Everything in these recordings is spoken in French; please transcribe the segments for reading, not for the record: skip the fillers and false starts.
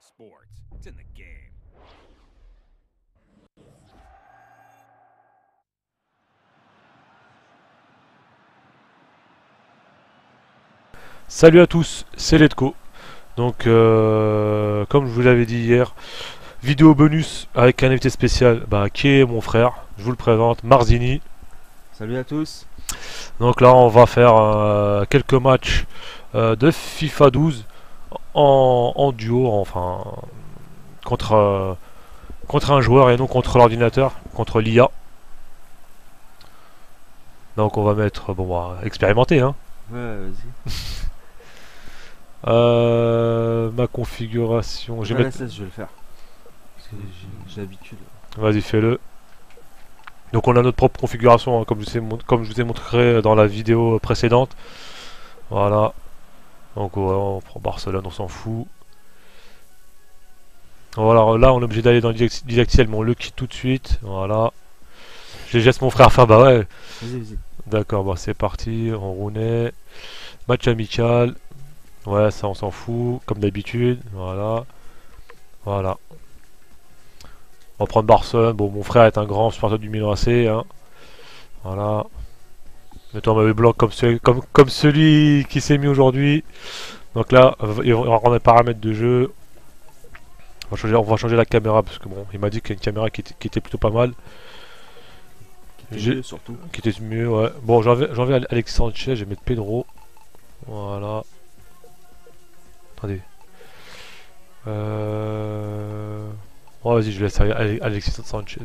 sports. It's in the game. Salut à tous, c'est Letco. Donc, comme je vous l'avais dit hier, vidéo bonus avec un invité spécial qui est mon frère. Je vous le présente, Marzini. Salut à tous. Donc là, on va faire quelques matchs de FIFA 12 en duo, enfin contre un joueur et non contre l'ordinateur, contre l'IA. Donc on va mettre, expérimenter, hein. Ouais, vas-y. Ma configuration. Je vais le faire. Parce que j'ai l'habitude. Vas-y, fais-le. Donc on a notre propre configuration, hein, comme je vous ai montré dans la vidéo précédente. Voilà. Donc on prend Barcelone, on s'en fout. Voilà, là on est obligé d'aller dans le didacticiel, mais on le quitte tout de suite. Voilà. Je laisse mon frère faire, bah ouais. Vas-y. D'accord, c'est parti, on roulait. Match amical. Ouais, ça on s'en fout, comme d'habitude. Voilà. Voilà. On va prendre Barcelone. Bon, mon frère est un grand supporter du Milan AC. Hein. Voilà. Mettons un mauvais blanc comme celui qui s'est mis aujourd'hui. Donc là, on va rendre les paramètres de jeu. On va changer la caméra parce que bon, il m'a dit qu'il y a une caméra qui était plutôt pas mal. Qui était mieux surtout. Qui était mieux, ouais. Bon, j'enlève Alexis Sanchez, je vais mettre Pedro. Voilà. Attendez. Oh, vas-y, je laisse Alexis Sanchez.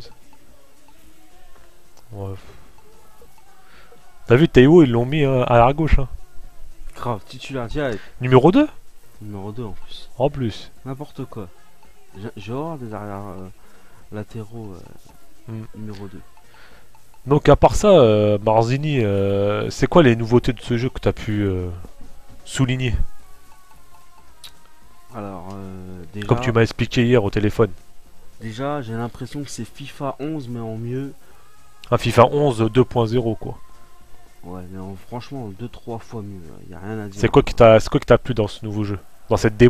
Ouais. T'as vu, Théo, ils l'ont mis à la gauche. Hein. Grave, titulaire direct. Numéro 2 ? Numéro 2 en plus. En plus. N'importe quoi. J'ai horreur des arrières latéraux numéro 2. Donc, à part ça, Marzini, c'est quoi les nouveautés de ce jeu que t'as pu souligner ? Alors, déjà... Comme tu m'as expliqué hier au téléphone. Déjà, j'ai l'impression que c'est FIFA 11 mais en mieux. Un FIFA 11 2.0 quoi. Ouais, mais franchement, 2-3 fois mieux. Y a rien à dire. C'est quoi qui t'a plu dans ce nouveau jeu ? Dans cette démo ?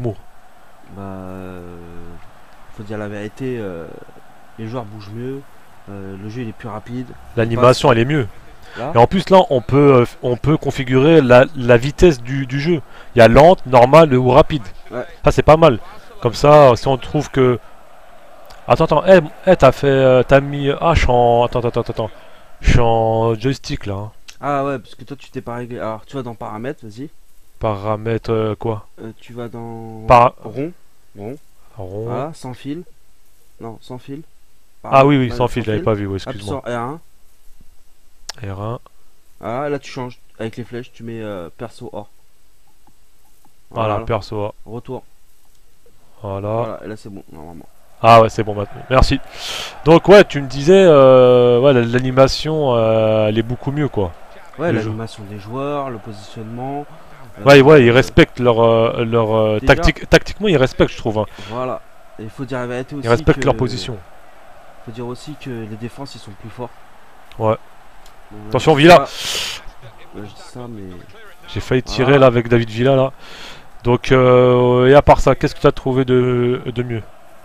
Faut dire la vérité, les joueurs bougent mieux, le jeu il est plus rapide. L'animation elle est mieux. Là. Et en plus là on peut configurer la vitesse du jeu. Il y a lente, normale ou rapide. Ouais. Ça c'est pas mal. Comme ça si on trouve que... Attends, t'as mis... Ah je suis en... Attends. Je suis en joystick là. Hein. Ah ouais, parce que toi tu t'es pas réglé. Alors tu vas dans paramètres, vas-y. Paramètres quoi tu vas dans... Rond. Rond. Voilà, sans fil. Non, sans fil. Ah oui, sans fil, j'avais pas vu, excuse-moi. R1. R1. Ah là tu changes. Avec les flèches, tu mets perso A. Voilà, perso A. Retour. Voilà. Et là c'est bon, normalement. Ah ouais, c'est bon maintenant. Merci. Donc ouais, tu me disais, l'animation, elle est beaucoup mieux quoi. Ouais, l'animation des joueurs, le positionnement. Ouais, ils respectent leur tactique. Tactiquement, ils respectent, je trouve. Hein. Voilà. Et il faut dire la vérité aussi. Ils respectent leur position. Faut dire aussi que les défenses, ils sont plus forts. Ouais. Donc, attention, Villa. Je dis ça, mais... J'ai failli tirer là avec David Villa là. Donc, et à part ça, qu'est-ce que tu as trouvé de mieux ?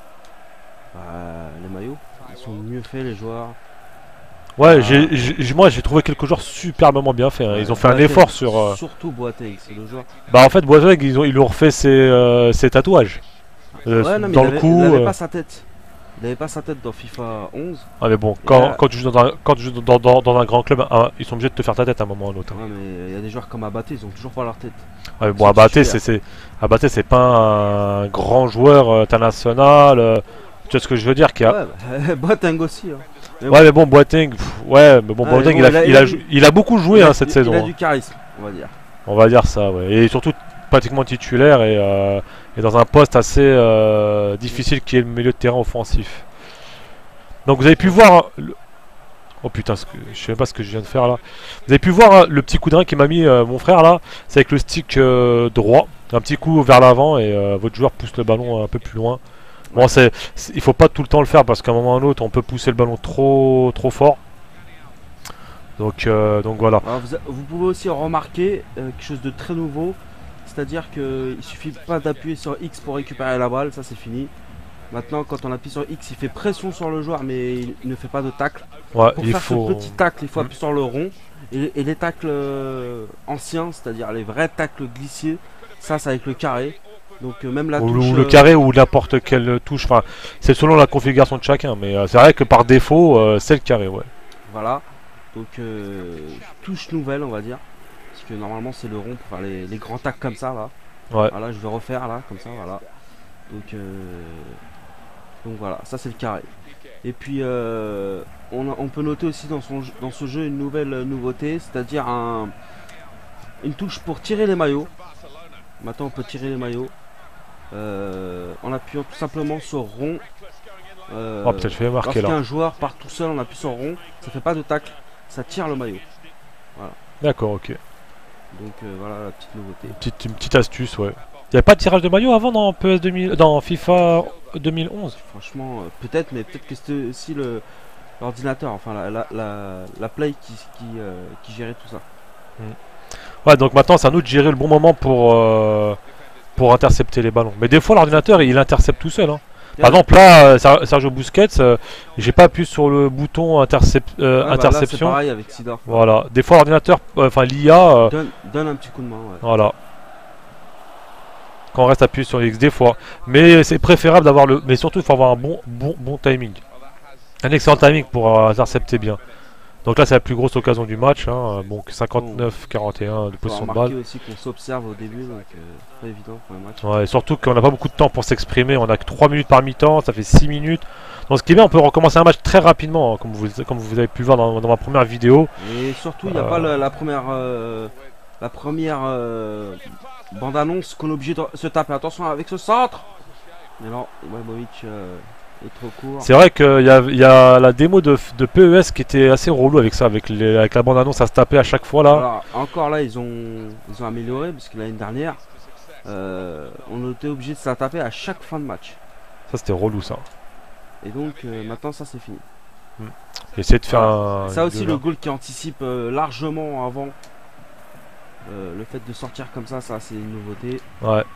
Les maillots, ils sont mieux faits, les joueurs. Ouais, moi j'ai trouvé quelques joueurs superbement bien faits. Hein. Ils ont fait un effort sur. Surtout Boateng, c'est le joueur. En fait, Boateng, ils lui ont refait ses tatouages. Ouais, non, mais dans le cou. Il avait pas sa tête. Il avait pas sa tête dans FIFA 11. Ah mais bon, quand tu joues dans un grand club, ils sont obligés de te faire ta tête à un moment ou à un autre. Hein. Ouais, mais il y a des joueurs comme Abaté, ils ont toujours pas leur tête. Ouais, mais bon, Abaté, c'est pas un grand joueur international. Tu vois ce que je veux dire qu'il y a... Ouais, Boateng aussi. Hein. Mais bon, Boateng, Boateng, il a beaucoup joué cette saison. Il a du charisme, on va dire. On va dire ça, ouais. Et surtout pratiquement titulaire et dans un poste assez difficile qui est le milieu de terrain offensif. Donc vous avez pu voir... Oh putain, je sais même pas ce que je viens de faire là. Vous avez pu voir le petit coup de rein qui m'a mis mon frère là. C'est avec le stick droit. Un petit coup vers l'avant et votre joueur pousse le ballon un peu plus loin. Bon, il faut pas tout le temps le faire parce qu'à un moment ou à un autre, on peut pousser le ballon trop fort. Donc voilà. Alors, vous pouvez aussi remarquer quelque chose de très nouveau. c'est-à-dire qu'il suffit pas d'appuyer sur X pour récupérer la balle, ça c'est fini. Maintenant, quand on appuie sur X, il fait pression sur le joueur, mais il ne fait pas de tacle. Ouais, Pour il faire faut... ce petit tacle, il faut appuyer sur le rond. Et les tacles anciens, c'est-à-dire les vrais tacles glissiers, ça c'est avec le carré. Donc même la touche... Ou le carré ou n'importe quelle touche, enfin, c'est selon la configuration de chacun, mais c'est vrai que par défaut, c'est le carré, ouais. Voilà, donc touche nouvelle on va dire. Parce que normalement c'est le rond pour faire les grands tacles comme ça là. Ouais. Voilà, je vais refaire là, comme ça, voilà. Donc voilà, ça c'est le carré. Et puis on peut noter aussi dans ce jeu une nouvelle nouveauté, c'est-à-dire une touche pour tirer les maillots. Maintenant on peut tirer les maillots en appuyant tout simplement sur rond. Oh, peut-être je vais marquer là. Lorsqu'un joueur part tout seul, on appuie sur rond, ça fait pas de tacle, ça tire le maillot. Voilà. D'accord, ok. Donc voilà la petite nouveauté. Une petite astuce, ouais. Il n'y avait pas de tirage de maillot avant dans PS 2000, dans FIFA 2011? Franchement, peut-être, mais peut-être que c'était aussi l'ordinateur, enfin la Play qui gérait tout ça. Ouais, donc maintenant c'est à nous de gérer le bon moment pour intercepter les ballons. Mais des fois l'ordinateur il intercepte tout seul. Hein. Par exemple là, Sergio Busquets, j'ai pas appuyé sur le bouton interception. Là, c'est pareil avec Sidor. Voilà, des fois l'ordinateur, enfin l'IA... donne un petit coup de main. Ouais. Voilà. Quand on reste appuyé sur X des fois. Mais c'est préférable d'avoir le... Mais surtout il faut avoir un bon timing. Un excellent timing pour intercepter bien. Donc là c'est la plus grosse occasion du match. Hein. Bon, 59-41 de position de balle. Aussi qu'on s'observe au début, donc c'est pas évident pour un match. Ouais, et surtout qu'on n'a pas beaucoup de temps pour s'exprimer. On a que 3 minutes par mi-temps, ça fait 6 minutes. Donc ce qui est bien, on peut recommencer un match très rapidement, hein, comme vous avez pu le voir dans ma première vidéo. Et surtout, il n'y a pas la première bande-annonce qu'on est obligé de se taper. Attention avec ce centre. Mais non, Ibrahimovic est trop court. C'est vrai qu'il y a la démo de PES qui était assez relou avec ça, avec la bande-annonce à se taper à chaque fois là. Alors, encore là, ils ont amélioré, parce que l'année dernière, on était obligé de se la taper à chaque fin de match. Ça c'était relou ça. Et donc maintenant ça c'est fini. Essayer de faire ça aussi le goal qui anticipe largement avant. Le fait de sortir comme ça c'est une nouveauté. Ouais.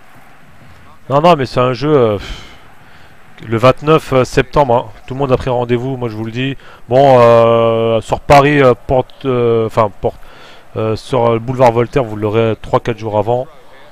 Non mais c'est un jeu le 29 septembre, hein. Tout le monde a pris rendez-vous, moi je vous le dis. Bon, sur Paris, sur le boulevard Voltaire, vous l'aurez 3-4 jours avant.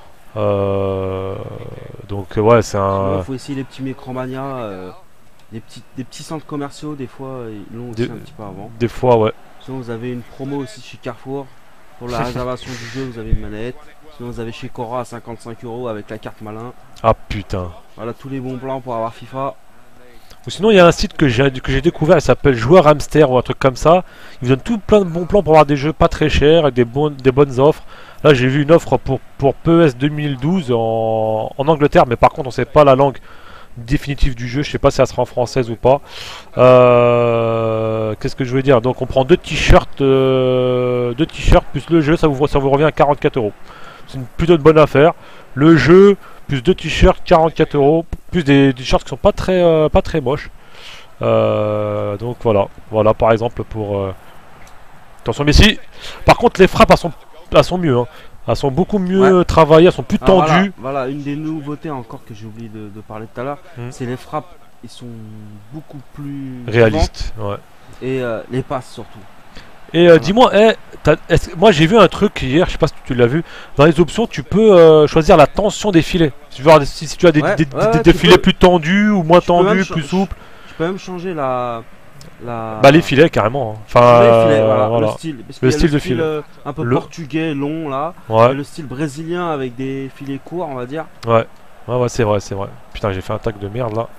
Donc ouais, c'est un... Il faut essayer les petits Micromania, des petits centres commerciaux, des fois, ils l'ont aussi un petit peu avant. Des fois, ouais. Sinon vous avez une promo aussi chez Carrefour. Pour la réservation du jeu, vous avez une manette. Sinon vous avez chez Cora à 55 € avec la carte malin. Ah putain. Voilà tous les bons plans pour avoir FIFA. Ou sinon il y a un site que j'ai découvert, il s'appelle Joueur Hamster ou un truc comme ça. Il vous donne tout plein de bons plans pour avoir des jeux pas très chers avec des bonnes offres. Là j'ai vu une offre pour PES 2012 en Angleterre, mais par contre on sait pas la langue définitive du jeu, je sais pas si ça sera en française ou pas. Qu'est-ce que je veux dire? Donc on prend deux t-shirts plus le jeu, ça vous revient à 44 €. C'est une plutôt de bonne affaire. Le jeu plus 2 t-shirts 44 €, plus des t-shirts qui sont pas très moches. Donc voilà par exemple pour attention Messi. Par contre les frappes elles sont mieux, hein. Elles sont beaucoup mieux travaillées, elles sont plus tendues. Voilà, une des nouveautés encore que j'ai oublié de parler tout à l'heure, c'est les frappes, ils sont beaucoup plus réalistes. Ouais. Et les passes surtout. Et dis-moi, moi j'ai vu un truc hier, je sais pas si tu l'as vu, dans les options tu peux choisir la tension des filets. Si tu as des filets plus tendus ou moins tendus, plus souples. Tu peux même changer les filets carrément. Enfin, les filets, voilà. Le style de filet. Un peu portugais long là. Ouais. Et le style brésilien avec des filets courts, on va dire. Ouais, c'est vrai. Putain, j'ai fait un tac de merde là.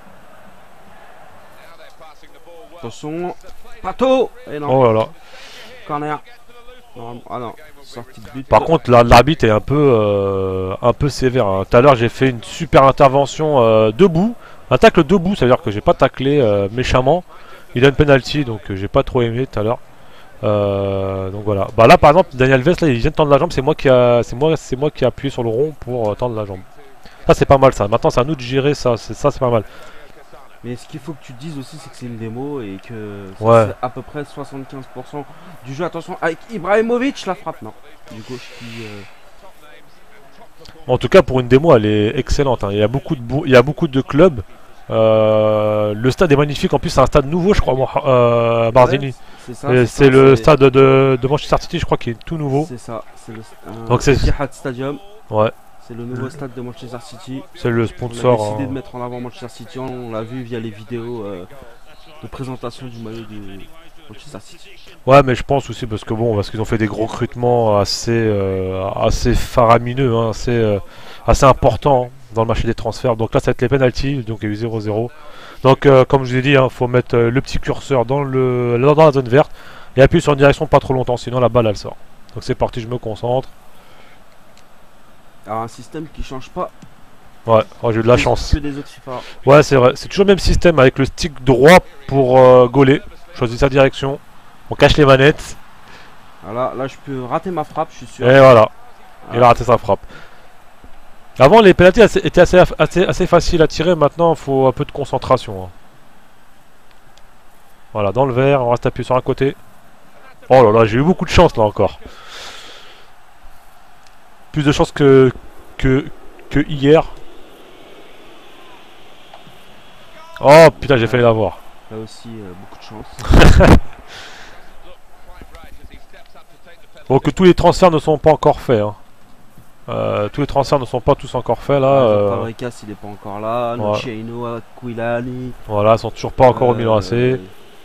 Attention, Pato. Et non. Oh là là. Corner. Ah non, sortie de but. Par contre, l'arbitre est un peu sévère. Hein. Tout à l'heure, j'ai fait une super intervention debout. Un tacle debout, ça veut dire que j'ai pas taclé méchamment. Il a une penalty, donc j'ai pas trop aimé tout à l'heure. Donc voilà. Bah là, par exemple, Daniel Alves, là, il vient de tendre la jambe. C'est moi qui ai appuyé sur le rond pour tendre la jambe. Ça, c'est pas mal ça. Maintenant, c'est à nous de gérer ça. C'est pas mal. Mais ce qu'il faut que tu te dises aussi, c'est que c'est une démo et que c'est à peu près 75% du jeu. Attention, avec Ibrahimovic, la frappe, non. Du gauche En tout cas, pour une démo, elle est excellente. Hein. Il y a beaucoup de clubs. Le stade est magnifique. En plus, c'est un stade nouveau, je crois, Barzini. Ouais, c'est ça. C'est le stade de Manchester City, je crois, qui est tout nouveau. C'est ça. C'est le Donc c'est Etihad Stadium. ouais, C'est le nouveau stade de Manchester City. c'est le On a sponsor. décidé de Hein. mettre en avant Manchester City. On l'a vu via les vidéos de présentation du maillot du Manchester City. Ouais, mais je pense aussi parce qu'ils ont fait des gros recrutements assez faramineux, hein, assez importants dans le marché des transferts. Donc là, ça va être les penalties, donc il y a eu 0-0. Donc, comme je vous ai dit, il faut mettre le petit curseur dans la zone verte et appuyer sur une direction pas trop longtemps, sinon la balle elle sort. Donc c'est parti, je me concentre. Alors un système qui change pas. Ouais, oh, j'ai eu de la chance. Que des autres FIFA. Ouais, c'est vrai, c'est toujours le même système avec le stick droit pour gauler. Choisis sa direction, on cache les manettes Voilà, là je peux rater ma frappe, je suis sûr. et voilà. Il a raté sa frappe. Avant, les pénaltys étaient assez faciles à tirer. Maintenant, il faut un peu de concentration. Hein. Voilà, dans le vert, on reste appuyé sur un côté. Oh là là, j'ai eu beaucoup de chance là encore. Plus de chance que hier. Oh putain, j'ai failli l'avoir. Là aussi, beaucoup de chance. Bon, que tous les transferts ne sont pas encore faits. Hein. Tous les transferts ne sont pas tous encore faits là. Fabregas il est pas encore là, ouais. Luciano, Aquilani. Voilà, ils sont toujours pas encore au Milan AC.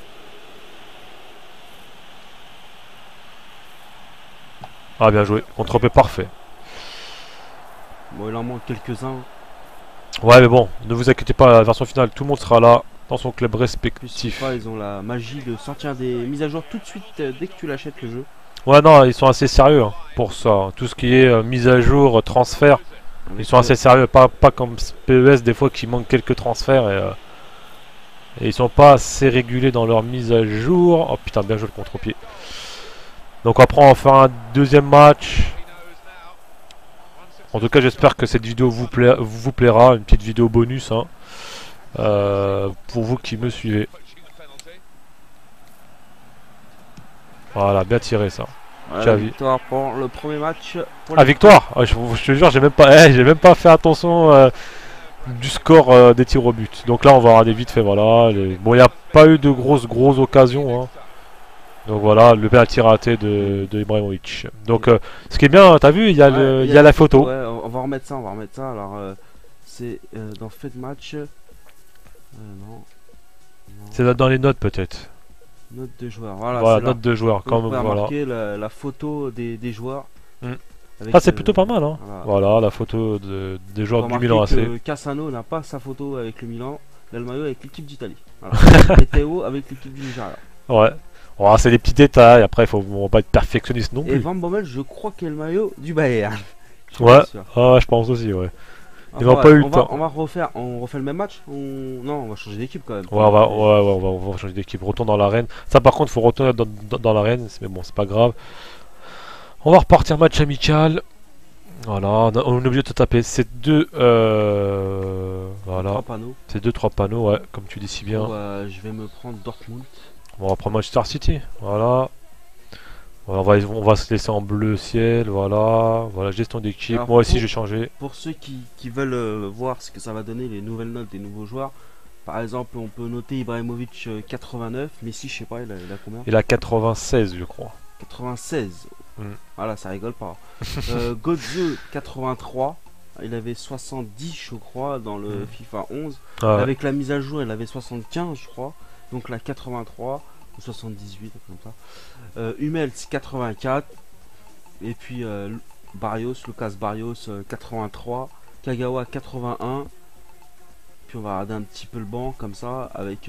Ah bien joué, contre-pied parfait. Bon il en manque quelques-uns. Ouais mais bon, ne vous inquiétez pas, la version finale, tout le monde sera là dans son club Plus respectif. FIFA, ils ont la magie de sortir des mises à jour tout de suite dès que tu l'achètes le jeu. Ouais non, ils sont assez sérieux hein, pour ça. Hein. Tout ce qui est mise à jour, transfert, ils sont assez sérieux. Pas comme PES des fois qui manquent quelques transferts et ils sont pas assez régulés dans leur mise à jour. Oh putain, bien joué le contre-pied. Donc après on va faire un deuxième match. En tout cas j'espère que cette vidéo vous plaira. Une petite vidéo bonus hein, pour vous qui me suivez. Voilà, bien tiré ça. Voilà, victoire pour le premier match. Ah victoire je te jure, j'ai même pas fait attention du score des tirs au but. Donc là on va regarder vite fait, voilà. Bon, il n'y a pas eu de grosses occasions. Hein. Donc voilà, le penalty raté de Ibrahimovic. Donc ce qui est bien, t'as vu, il y a la photo. Ouais, on va remettre ça, Alors c'est dans fait de match. Non. C'est dans les notes peut-être. Note de joueur. Voilà, note de joueur. Comme voilà. marquer la photo des joueurs. Ah c'est plutôt pas mal hein. Voilà la photo des joueurs du Milan AC. Cassano n'a pas sa photo avec le Milan, Del Mayo avec l'équipe d'Italie. Voilà. Et Théo avec l'équipe du Nigeria. Ouais. Oh, c'est des petits détails, après on va pas être perfectionniste non plus. Et Van Bommel, je crois qu'il y a le maillot du Bayern. Ouais, je pense aussi, ouais. Ils n'ont pas eu le temps. On refait le même match Non, on va changer d'équipe quand même. Ouais, on va changer d'équipe. Retourne dans l'arène. Ça, par contre, il faut retourner dans l'arène, mais bon, c'est pas grave. On va repartir match amical. Voilà, on est obligé de taper ces deux. Voilà. Ces deux, trois panneaux, ouais, comme tu dis si bien. Je vais me prendre Dortmund. On va prendre Manchester City, voilà. On va se laisser en bleu ciel, voilà. Voilà, gestion d'équipe. Moi aussi, j'ai changé. Pour ceux qui veulent voir ce que ça va donner, les nouvelles notes des nouveaux joueurs. Par exemple, on peut noter Ibrahimovic 89, Messi, je sais pas, il a combien? Il a 96, je crois. 96. Voilà, ça rigole pas. Godze 83. Il avait 70, je crois, dans le FIFA 11. Ah, avec la mise à jour, il avait 75, je crois. Donc la 83 ou 78 comme ça. Hummels 84 et puis Lucas Barrios 83, Kagawa 81. Puis on va regarder un petit peu le banc comme ça avec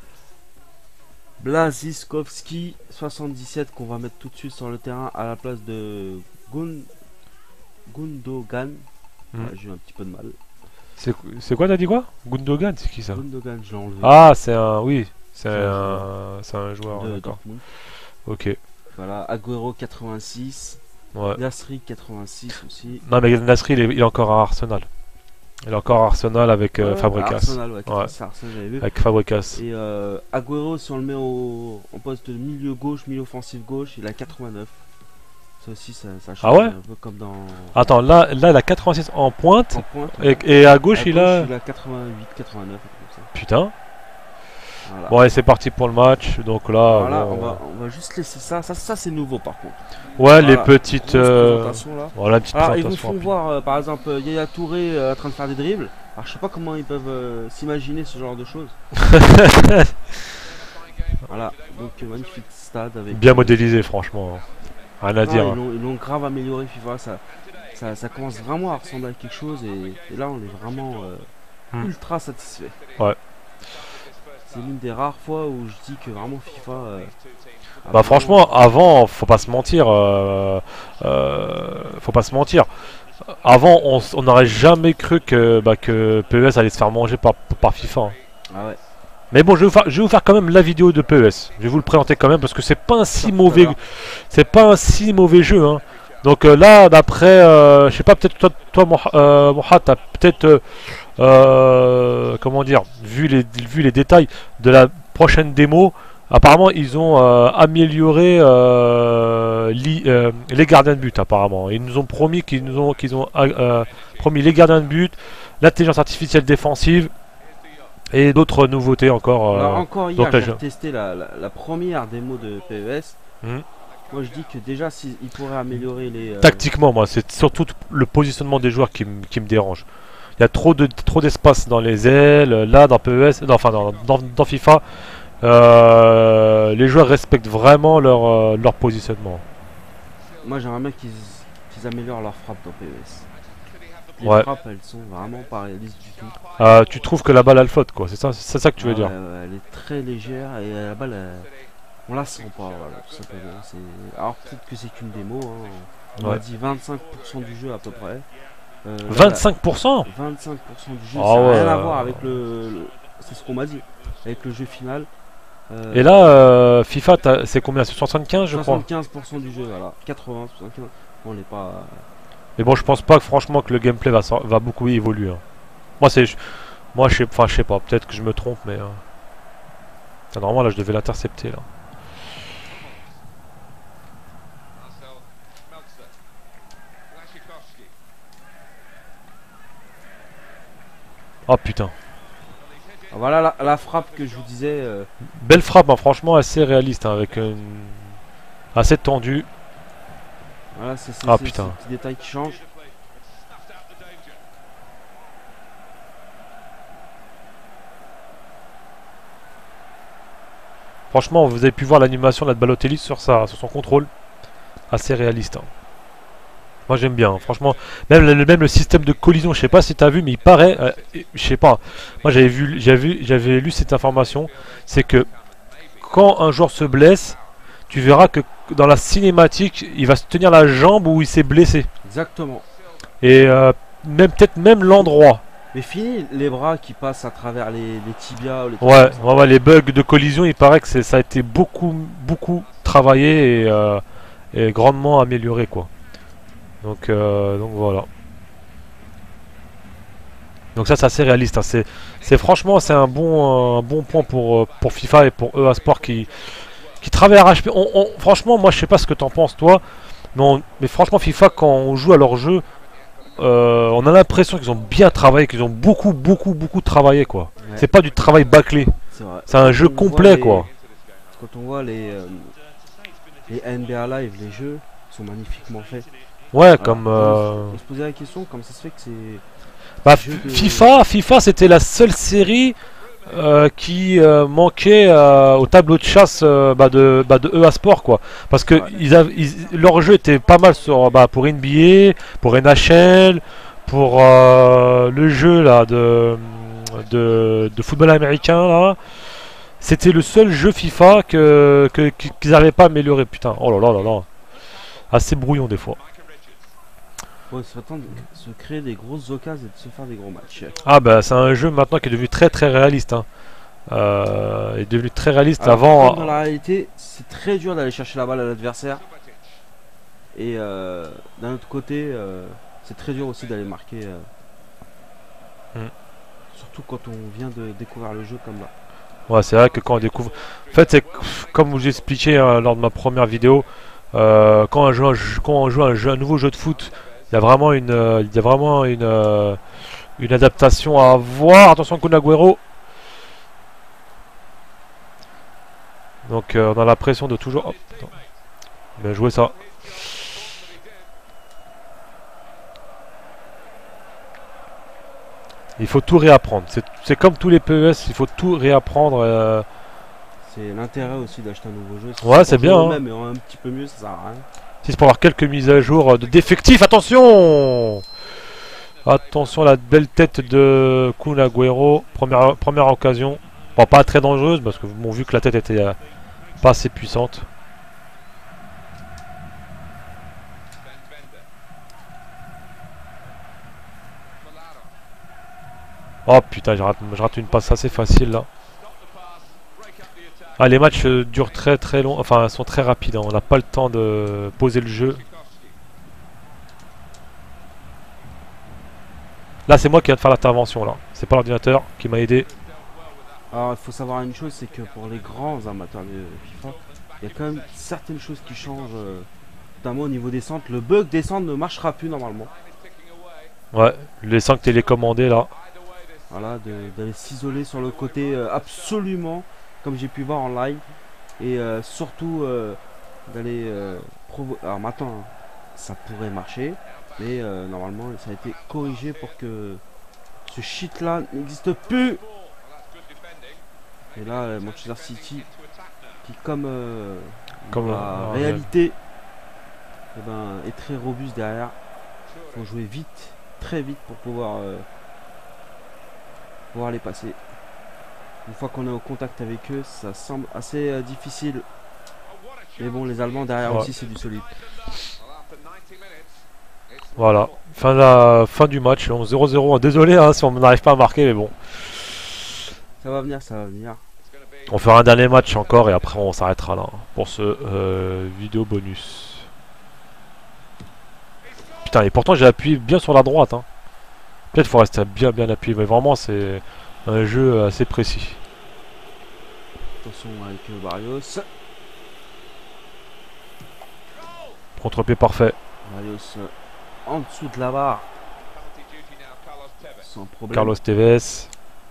Blaziskovski 77 qu'on va mettre tout de suite sur le terrain à la place de Gundogan. J'ai eu un petit peu de mal. C'est quoi, t'as dit quoi? Gundogan, c'est qui ça? Gundogan, je l'ai enlevé. Ah, c'est un... Oui. C'est un joueur de Dortmund. Ok. Voilà, Agüero 86. Ouais. Nasri 86 aussi. Non mais Nasri il est encore à Arsenal. Il est encore à Arsenal avec Fabregas. Arsenal, ouais. Arsenal, j'avais vu. Avec Fabregas. Et Agüero, si on le met en poste de milieu gauche, milieu offensif gauche, il a 89. Ça aussi, ça change Ah ouais? un peu comme dans Attends, là il a 86 en pointe. en pointe. Et à gauche, il a... il a 88, 89, un truc comme ça. Putain. Voilà. Bon, allez, c'est parti pour le match. Donc là, Voilà, bon, on va juste laisser ça. Ça c'est nouveau par contre. ouais, les Voilà, petites... grosse présentation, là. Voilà, une petite Alors, ils vous présentation font rapide. voir par exemple Yaya Touré en train de faire des dribbles. Alors, je sais pas comment ils peuvent s'imaginer ce genre de choses. Voilà, donc magnifique stade avec. Bien modélisé, franchement. Rien à Non, dire. Hein. ils l'ont grave amélioré FIFA. Ça commence vraiment à ressembler à quelque chose et là on est vraiment ultra satisfait. Ouais. C'est l'une des rares fois où je dis que vraiment FIFA. Bah franchement, avant, faut pas se mentir. Faut pas se mentir. Avant, on n'aurait jamais cru que PES allait se faire manger par FIFA. Hein. Ah ouais. Mais bon, je vais vous faire quand même la vidéo de PES. Je vais vous le présenter quand même parce que c'est pas un si mauvais, c'est pas un si mauvais jeu. Hein. Donc là, d'après, je sais pas, peut-être toi Mourad, t'as peut-être, comment dire, vu les détails de la prochaine démo. Apparemment, ils ont amélioré les gardiens de but. Apparemment, ils nous ont promis qu'ils ont promis les gardiens de but, l'intelligence artificielle défensive. Et d'autres nouveautés encore. Alors encore hier, donc j'ai testé la première démo de PES. Moi je dis que déjà s'ils pourraient améliorer les... Tactiquement, moi, c'est surtout le positionnement des joueurs qui me dérange. Il y a trop d'espace dans les ailes. Là, dans PES, dans FIFA, les joueurs respectent vraiment leur positionnement. Moi j'aimerais bien qu'ils améliorent leur frappe dans PES. Les Ouais. frappes, elles sont vraiment pas réalistes du tout. Tu trouves que la balle a le faute, quoi. C'est ça que tu veux dire. Elle est très légère et la balle, on la sent pas, voilà, tout simplement. Alors peut-être que c'est qu'une démo, hein. On m'a dit 25% du jeu à peu près. 25%. 25% du jeu, Ah ça n'a ouais. rien à voir avec c'est ce qu'on m'a dit, avec le jeu final. Et là, FIFA, c'est combien? C'est 75, je crois. 75% du jeu, voilà. 80, 75. On n'est pas... Mais bon, je pense pas que franchement que le gameplay va beaucoup évoluer. Hein. Moi, je sais pas. Peut-être que je me trompe, mais normalement là, je devais l'intercepter là. Oh putain. Voilà la frappe que je vous disais. Belle frappe, hein, franchement, assez réaliste, hein, avec une assez tendue. Voilà, c'est Ah ces putain. petits détails qui changent. Franchement, vous avez pu voir l'animation de Balotelli sur son contrôle. Assez réaliste. Hein. Moi j'aime bien, hein. Franchement, même le système de collision, je sais pas si tu as vu, mais il paraît, je sais pas, moi j'avais lu cette information, c'est que quand un joueur se blesse, tu verras que dans la cinématique, il va se tenir la jambe où il s'est blessé. Exactement. Et peut-être même l'endroit. Mais fini les bras qui passent à travers les tibias ou les trucs Ouais, comme ça. ouais, les bugs de collision, il paraît que ça a été beaucoup travaillé et grandement amélioré, quoi. Donc voilà. Donc ça c'est assez réaliste. Hein. Franchement c'est un bon point pour FIFA et pour EA Sport qui travaille à HP. Franchement moi je sais pas ce que t'en penses toi, mais franchement FIFA quand on joue à leur jeu, on a l'impression qu'ils ont bien travaillé, qu'ils ont beaucoup travaillé quoi. Ouais. C'est pas du travail bâclé. C'est vrai. C'est un jeu Quand on complet voit quoi. Quand on voit les NBA Live, les jeux sont magnifiquement faits. Ouais Alors, comme. on se posait la question comment ça se fait que c'est... Bah, jeu de- FIFA c'était la seule série qui manquait au tableau de chasse de EA Sport quoi. Parce que Ouais. leur jeu était pas mal pour NBA, pour NHL, pour le jeu là de football américain là. C'était le seul jeu FIFA qu'ils n'arrivaient pas à améliorer. Putain, oh là là là là. Assez brouillon des fois. Ouais, c'est temps de se créer des grosses occasions et de se faire des gros matchs. Ah bah c'est un jeu maintenant qui est devenu très réaliste. Hein. Il est devenu très réaliste Alors, avant. comme dans la réalité, c'est très dur d'aller chercher la balle à l'adversaire. Et d'un autre côté, c'est très dur aussi d'aller marquer. Surtout quand on vient de découvrir le jeu comme là. Ouais, c'est vrai que quand on découvre. En fait, c'est comme vous expliqué lors de ma première vidéo. Quand on joue un nouveau jeu de foot, il y a vraiment une adaptation à avoir. Attention, Kun Agüero. Donc on a la pression de toujours... Hop, attends. Bien joué ça. Il faut tout réapprendre. C'est comme tous les PES, il faut tout réapprendre. C'est l'intérêt aussi d'acheter un nouveau jeu. Ouais, c'est bien. Hein. Même, mais un petit peu mieux, ça sert à rien. Si c'est pour avoir quelques mises à jour de d'effectifs, attention! Attention à la belle tête de Kun Agüero. Première occasion. Bon, pas très dangereuse parce que bon, vu que la tête était pas assez puissante. Oh putain, je rate une passe assez facile là. Ah, les matchs durent très long, enfin sont très rapides, hein. On n'a pas le temps de poser le jeu. Là c'est moi qui viens de faire l'intervention là, c'est pas l'ordinateur qui m'a aidé. Alors il faut savoir une chose, c'est que pour les grands amateurs de FIFA, il y a quand même certaines choses qui changent, notamment au niveau des centres. Le bug des centres ne marchera plus normalement. Ouais, les 5 télécommandés là. Voilà, d'aller s'isoler sur le côté absolument, comme j'ai pu voir en live. Et surtout d'aller... Alors maintenant, ça pourrait marcher. Mais normalement, ça a été corrigé pour que ce shit là n'existe plus. Et là, Manchester City, qui comme la réalité eh ben, est très robuste derrière. Il faut jouer vite, très vite pour pouvoir les passer. Une fois qu'on est au contact avec eux, ça semble assez difficile. Mais bon, les Allemands derrière aussi, c'est du solide. Voilà, fin du match, 0-0. Désolé hein, si on n'arrive pas à marquer, mais bon. Ça va venir, ça va venir. On fera un dernier match encore et après on s'arrêtera là pour ce vidéo bonus. Putain, et pourtant j'ai appuyé bien sur la droite. Hein. Peut-être qu'il faut rester bien appuyé, mais vraiment c'est un jeu assez précis. Attention avec Barrios. Contre-pied parfait. Barrios en dessous de la barre. Sans problème. Carlos Tevez.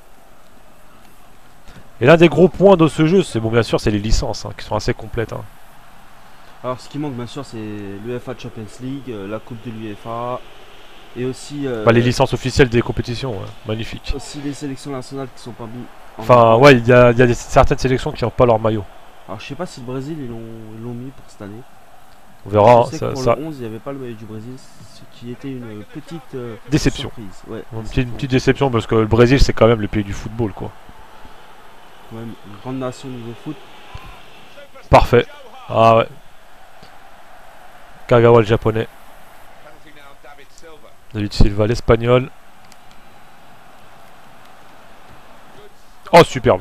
Et l'un des gros points de ce jeu, c'est bon bien sûr, c'est les licences hein, qui sont assez complètes. Hein. Alors ce qui manque bien sûr c'est l'UEFA Champions League, la Coupe de l'UEFA et aussi... les licences officielles des compétitions, ouais. Magnifique. Aussi les sélections nationales qui sont pas mis. Enfin ouais, il y a certaines sélections qui n'ont pas leur maillot. Alors je sais pas si le Brésil ils l'ont mis pour cette année. On verra. Je sais que pour le 11 il n'y avait pas le maillot du Brésil, ce qui était une petite déception. Surprise. Ouais, une petite déception parce que le Brésil c'est quand même le pays du football quoi. Quand même une grande nation niveau foot. Parfait. Ah ouais. Kagawa le japonais. David Silva l'espagnol. Oh superbe.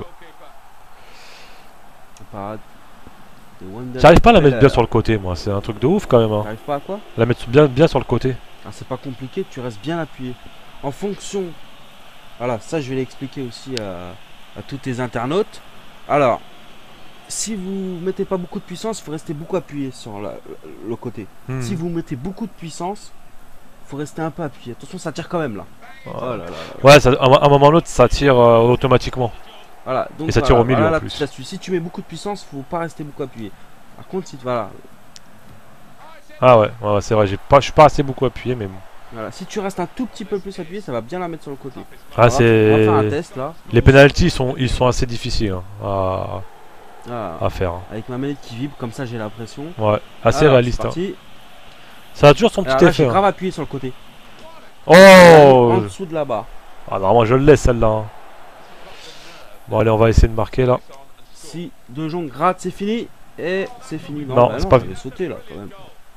Parade. J'arrive pas à la mettre bien sur le côté moi, c'est un truc de ouf quand même. Hein. T'arrives pas à quoi? La mettre bien sur le côté. Ah, c'est pas compliqué, tu restes bien appuyé. En fonction... Voilà, ça je vais l'expliquer aussi à tous tes internautes. Alors, si vous mettez pas beaucoup de puissance, il faut rester beaucoup appuyé sur le côté. Si vous mettez beaucoup de puissance, il faut rester un peu appuyé. Attention, ça tire quand même là. Oh là là là. Ouais, ça, à un moment ou l'autre, ça tire automatiquement. Voilà, donc et ça tire au milieu en plus. Si tu mets beaucoup de puissance, il faut pas rester beaucoup appuyé. Par contre, si tu... Voilà. Ah ouais c'est vrai, je suis pas assez beaucoup appuyé, mais bon. Voilà, si tu restes un tout petit peu plus appuyé, ça va bien la mettre sur le côté. Ah, on va faire un test là. Les penalties ils sont assez difficiles hein, à faire. Hein. Avec ma manette qui vibre, comme ça j'ai la pression. Ouais, assez réaliste. Hein. Ça a toujours son petit là, effet. J'ai grave appuyé sur le côté. Oh en dessous de la barre. Ah normalement je le laisse celle-là. Hein. Bon allez, on va essayer de marquer là. Si De Jong gratte, c'est fini. Et c'est fini. Non, c'est pas... Je vais sauter là quand même.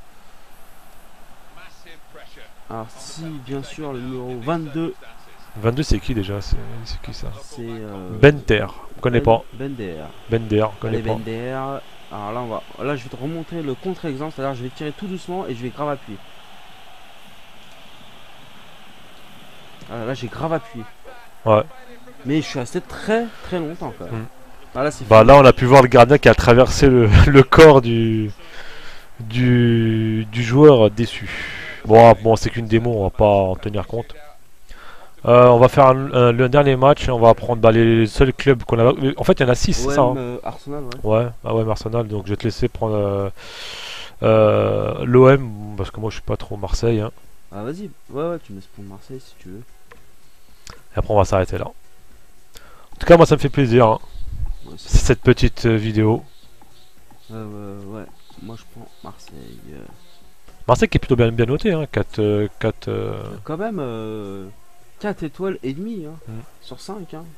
Alors si bien sûr le numéro 22. 22 c'est qui déjà? C'est qui ça? C'est Bender, on connaît pas. Bender, on connaît pas. Bender. Alors là je vais te remontrer le contre-exemple, c'est-à-dire je vais tirer tout doucement et je vais grave appuyer. Alors là j'ai grave appuyé. Ouais. Mais je suis resté très longtemps quand même. Là, là on a pu voir le gardien qui a traversé le corps du du joueur déçu. Bon, c'est qu'une démo, on va pas en tenir compte. On va faire le dernier match, on va prendre les seuls clubs qu'on a. En fait, il y en a 6, c'est ça, hein. Arsenal, ouais. Ouais, ah ouais, Arsenal, donc je vais te laisser prendre l'OM, parce que moi je suis pas trop Marseille, hein. Ah, vas-y, ouais, tu me laisses prendre Marseille si tu veux. Et après, on va s'arrêter là. En tout cas, moi ça me fait plaisir, hein. Ouais, C'est cette petite vidéo. ouais, moi je prends Marseille. Marseille qui est plutôt bien noté, hein. 4, Quand même, 4 étoiles et demie, hein, Mm. sur 5, hein.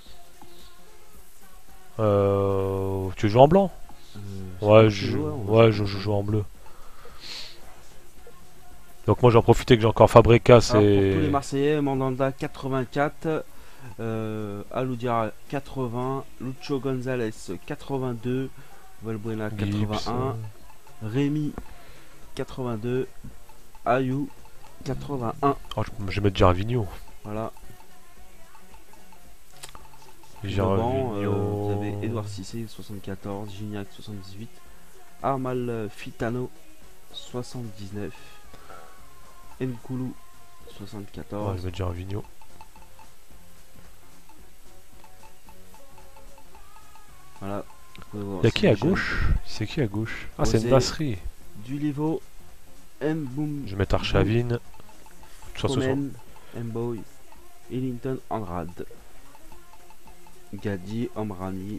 Tu joues en blanc? C'est Ouais, pas je que joue, ouais, on va ouais, jouer. je joue en bleu. Donc moi j'en profite que j'ai encore Fabregas Alors, et... pour tous les Marseillais, Mandanda 84, Aloudia 80, Lucho Gonzalez 82, Valbuena Gibbs, 81, Rémi 82, Ayou 81. oh, je vais mettre Gervinho. Voilà. Gervinho. Vous avez Edouard Cissé 74, Gignac 78, Armal Fitano 79, Nkoulou Ouais, 74. je vais mettre Gervinho. Voilà. Y'a qui à gauche? C'est qui à gauche? Ah, c'est Osé. Nasri. Dulivo, Mboum, Je vais mettre Arshavin. Komen, Mboy, Ellington, Andrade, Gadi, Omrani.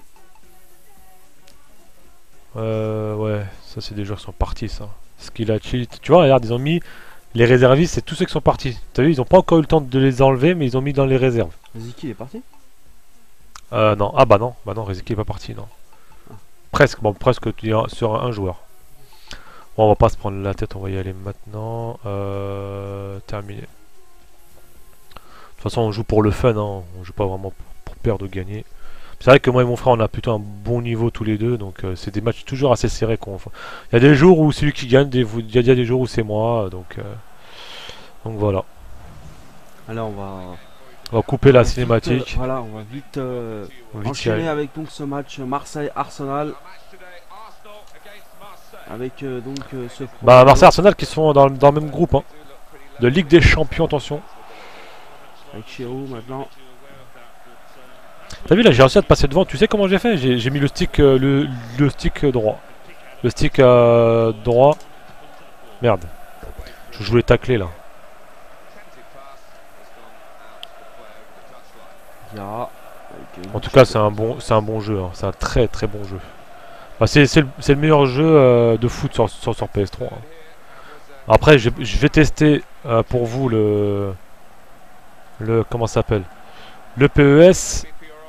Ouais, ça c'est des joueurs qui sont partis, ça. Skillaci, tu vois, regarde, ils ont mis les réservistes, c'est tous ceux qui sont partis. T'as vu, ils ont pas encore eu le temps de les enlever, mais ils ont mis dans les réserves. Ziki est parti. Non, ah bah non, Rezeki est pas parti, non. Ah. Presque, bon, presque sur un joueur. Bon, on va pas se prendre la tête, on va y aller maintenant. Terminé. De toute façon, on joue pour le fun, hein. On joue pas vraiment pour perdre ou gagner. C'est vrai que moi et mon frère, on a plutôt un bon niveau tous les deux, donc c'est des matchs toujours assez serrés qu'on fait. Il y a des jours où c'est lui qui gagne, il y a des jours où c'est moi, donc voilà. Allez, on va couper la vite, cinématique. voilà, on va vite, Vite enchaîner y avec donc ce match Marseille-Arsenal. Avec ce Bah, Marseille-Arsenal qui sont dans le même groupe, hein. De Ligue des Champions, attention. avec Chirou maintenant. T'as vu là, j'ai réussi à te passer devant. Tu sais comment j'ai fait? J'ai mis le stick, le stick droit. Le stick droit. Merde. Je voulais tacler là. Diarra, En tout cas, c'est un bon jeu. Hein. C'est un très très bon jeu. Bah, c'est le meilleur jeu de foot sur PS3. Hein. Après, je vais tester pour vous le comment ça s'appelle? Le PES.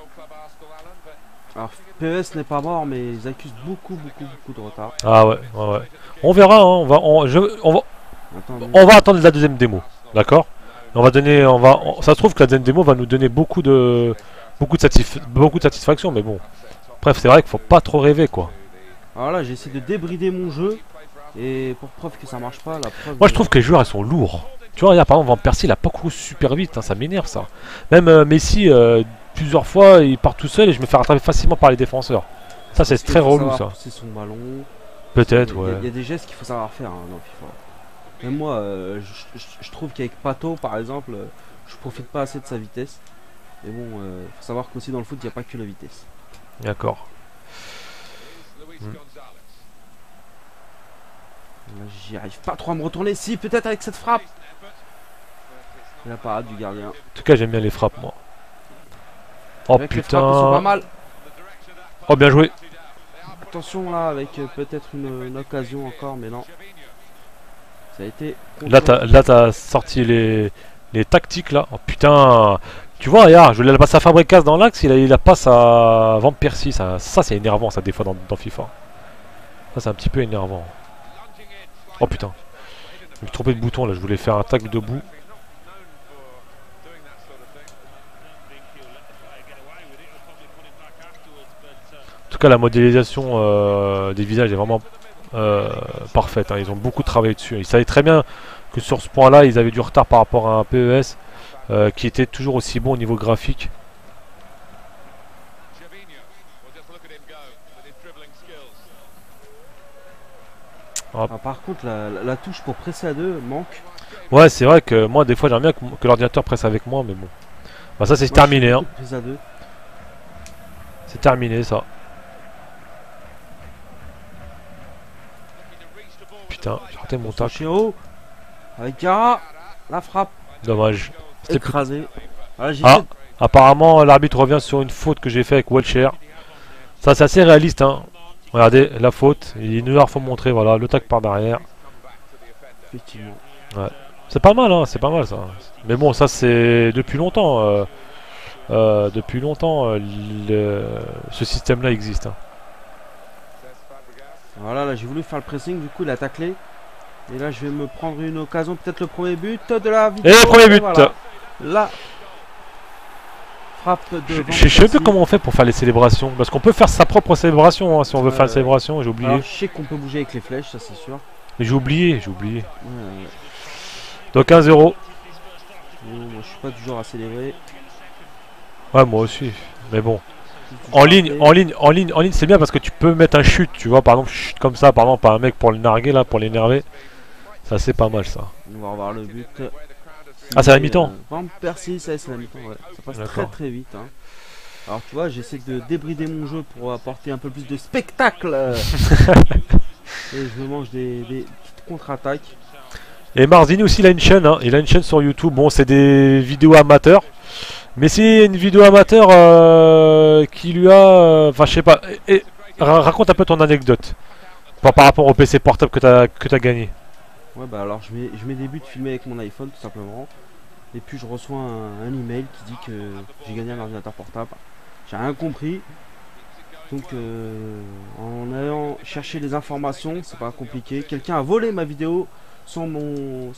Alors PES n'est pas mort, mais ils accusent beaucoup de retard. Ah ouais. On verra. Hein. Attends, On va attendre la deuxième démo, d'accord? On va donner, ça se trouve que la deuxième démo va nous donner beaucoup de satisfaction, mais bon. Bref, c'est vrai qu'il faut pas trop rêver, quoi. alors là, j'essaie de débrider mon jeu et pour preuve que ça marche pas, la preuve. Moi, je trouve que les joueurs, ils sont lourds. Tu vois, regarde, par exemple, Van Persie, il a pas couru super vite, hein, ça m'énerve ça. Même Messi, plusieurs fois, il part tout seul et je me fais rattraper facilement par les défenseurs. Ça, c'est très relou, ça. C'est son ballon. Peut-être, ouais. Il y a des gestes qu'il faut savoir faire hein, dans FIFA. Même moi, je trouve qu'avec Pato, par exemple, je profite pas assez de sa vitesse. Mais bon, faut savoir qu'aussi dans le foot, il n'y a pas que la vitesse. D'accord. Là, j'y arrive pas trop à me retourner. Si, peut-être avec cette frappe. C'est la parade du gardien. En tout cas, j'aime bien les frappes, moi. Oh Avec les frappes, ils sont pas putain. mal. Oh, bien joué. Attention là, avec peut-être une occasion encore, mais non. Ça a été. Là, t'as sorti les tactiques, là. Oh putain. Tu vois, regarde, je voulais la passe à Fabregas dans l'axe, il la passe à Van Persie. Ça c'est énervant, ça, des fois, dans FIFA. Ça, c'est un petit peu énervant. Oh putain. Je me suis trompé de bouton, là. Je voulais faire un tacle debout. En tout cas, la modélisation des visages est vraiment parfaite. Hein. Ils ont beaucoup travaillé dessus. Ils savaient très bien que sur ce point-là, ils avaient du retard par rapport à un PES qui était toujours aussi bon au niveau graphique. Hop. Ah, par contre, la touche pour presser à deux manque. Ouais, c'est vrai que moi, des fois, j'aime bien que l'ordinateur presse avec moi, mais bon. Bah, ça, c'est Moi, je terminé, fais hein. beaucoup de prise à deux. C'est terminé, ça. Putain, j'ai raté mon tac. Chiro avec Gara, la frappe Dommage. C'était plus... écrasée. Voilà, j'ai Ah, apparemment, l'arbitre revient sur une faute que j'ai fait avec Welcher. Ça, c'est assez réaliste, hein. Regardez, la faute. Il nous la faut montrer, voilà, le tac par derrière. effectivement. C'est pas mal, hein, c'est pas mal, ça. Mais bon, ça, c'est depuis longtemps. Depuis longtemps, ce système-là existe, hein. Voilà, là j'ai voulu faire le pressing, du coup il a taclé. Et là je vais me prendre une occasion, peut-être le premier but de la vidéo. Et le premier but. Voilà. La frappe de Van Je sais plus Persie. comment on fait pour faire les célébrations. Parce qu'on peut faire sa propre célébration, hein, si on veut faire une célébration. J'ai oublié. Alors, je sais qu'on peut bouger avec les flèches, ça c'est sûr. Mais j'ai oublié, j'ai oublié. Ouais. Donc 1-0. Moi je suis pas du genre à célébrer. Ouais, moi aussi. Mais bon. En ligne, c'est bien parce que tu peux mettre un chute, tu vois, par exemple, chute comme ça, par exemple, par un mec pour le narguer, là, pour l'énerver. Ça, c'est pas mal, ça. On va revoir le but. Ah, c'est la mi-temps. Van Persie, ça c'est la mi-temps, ouais. Ça passe très D'accord. très vite. Hein. Alors tu vois, j'essaie de débrider mon jeu pour apporter un peu plus de spectacle. Et je me mange des petites contre-attaques. Et Marzini aussi, il a une chaîne, hein. Il a une chaîne sur YouTube. Bon, c'est des vidéos amateurs. Mais c'est une vidéo amateur qui lui a... Enfin, je sais pas. Et, raconte un peu ton anecdote. Par rapport au PC portable que t'as gagné. Ouais, bah alors je mets des buts filmés avec mon iPhone tout simplement. Et puis je reçois un email qui dit que j'ai gagné un ordinateur portable. J'ai rien compris. Donc en allant chercher les informations, c'est pas compliqué. Quelqu'un a volé ma vidéo sur mon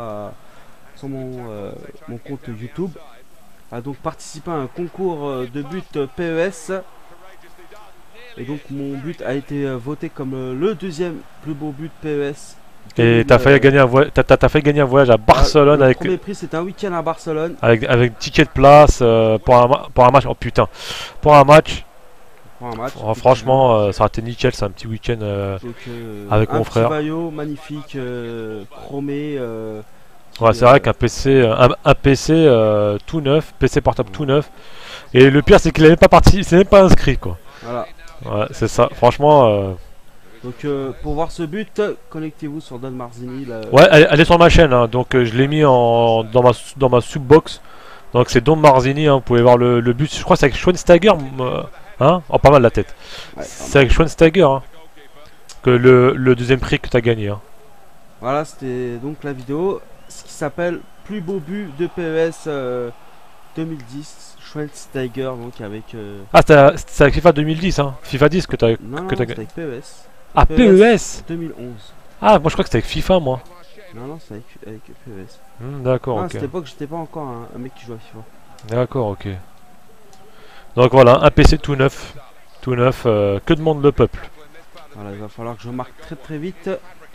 compte YouTube. A donc participé à un concours de but PES. Et donc mon but a été voté comme le deuxième plus beau but PES. Et t'as failli gagner t'as fait gagner un voyage à Barcelone le avec... premier prix c'était un week-end à Barcelone. Avec ticket de place pour un match. Oh putain. Pour un match. Pour un match. Oh, franchement, ça aurait été nickel. C'est un petit week-end Donc, avec mon frère. Un petit maillot magnifique, chromé. Ouais, c'est vrai qu'un PC, un PC tout neuf, PC portable tout neuf. Et le pire, c'est qu'il n'est pas parti, il s'est même pas inscrit, quoi. Voilà. Ouais, c'est ça. Franchement. Donc, pour voir ce but, connectez-vous sur Don Marzini. Là. Ouais, elle est sur ma chaîne, hein, donc je l'ai mis dans ma subbox. Donc c'est Don Marzini, hein, vous pouvez voir le but. Je crois que c'est avec Schweinsteiger, hein. Oh, pas mal la tête. Ouais, C'est avec Schweinsteiger, hein, que le deuxième prix que t'as gagné. Hein. Voilà, c'était donc la vidéo. Ce qui s'appelle Plus beau but de PES 2010. Schweinsteiger, donc avec. Ah, c'est avec FIFA 2010, hein. FIFA 10 que t'as Non, que non, t'as c'était avec PES. Ah, PES. 2011. Ah, moi je crois que c'était avec FIFA, moi. Non, non, c'est avec PES. D'accord, Non, à ok. cette époque, j'étais pas encore un mec qui joue à FIFA. D'accord, ok. Donc voilà, un PC tout neuf. Tout neuf, que demande le peuple? Voilà, il va falloir que je marque très très vite.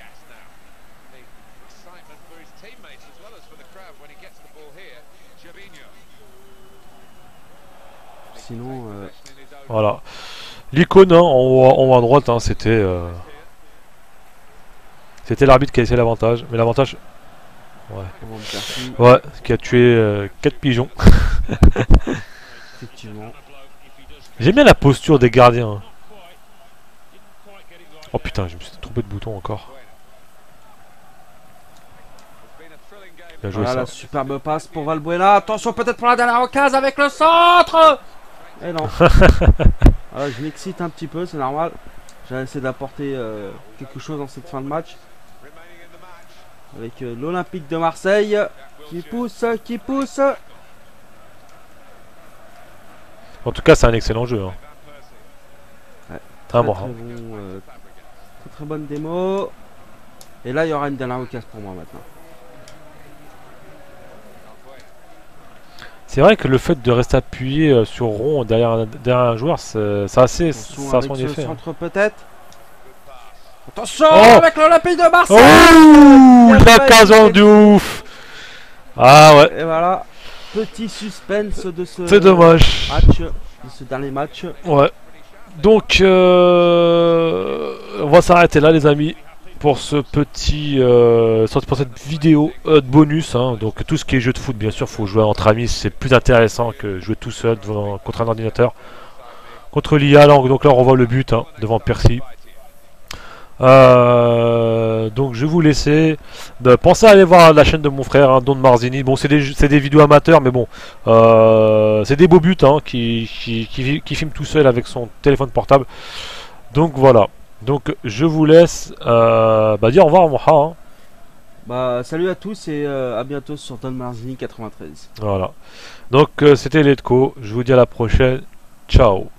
Sinon, Voilà. L'icône, hein, en haut à droite, hein, c'était... C'était l'arbitre qui a essayé l'avantage. Mais l'avantage... Ouais. Van Persie, Ouais, qui a tué 4 pigeons. effectivement. J'aime bien la posture des gardiens. Hein. Oh putain, je me suis trompé de bouton encore. Bien joué Voilà ça. la superbe passe pour Valbuena. Attention peut-être pour la dernière occasion avec le centre. Et non. Voilà, je m'excite un petit peu, c'est normal. J'ai essayé d'apporter quelque chose dans cette fin de match. Avec l'Olympique de Marseille qui pousse, qui pousse. En tout cas, c'est un excellent jeu. Hein. Ouais, Ah, moi. Très, bon, très bonne démo. Et là, il y aura une dernière occasion pour moi maintenant. C'est vrai que le fait de rester appuyé sur rond derrière un joueur, ça a Attention son avec ce effet. Hein. centre peut-être. Attention Oh avec l'Olympique de Marseille. Oh, l'occasion du ouf. Ah ouais, Et voilà, petit suspense de ce c'est dommage. match, de ce dernier match. Ouais. Donc, on va s'arrêter là, les amis. pour ce petit pour cette vidéo de bonus. Hein. Donc tout ce qui est jeu de foot, bien sûr, faut jouer entre amis, c'est plus intéressant que jouer tout seul contre un ordinateur. Contre l'IA, donc là on revoit le but hein, devant Percy. Donc je vais vous laisser. Pensez à aller voir la chaîne de mon frère, hein, Don Marzini. Bon, c'est des vidéos amateurs, mais bon, c'est des beaux buts hein, qui filme tout seul avec son téléphone portable. Donc voilà. Donc je vous laisse dire au revoir, Moha. Hein. Bah, salut à tous et à bientôt sur Don Marzini 93. Voilà. Donc c'était Letco. Je vous dis à la prochaine. Ciao.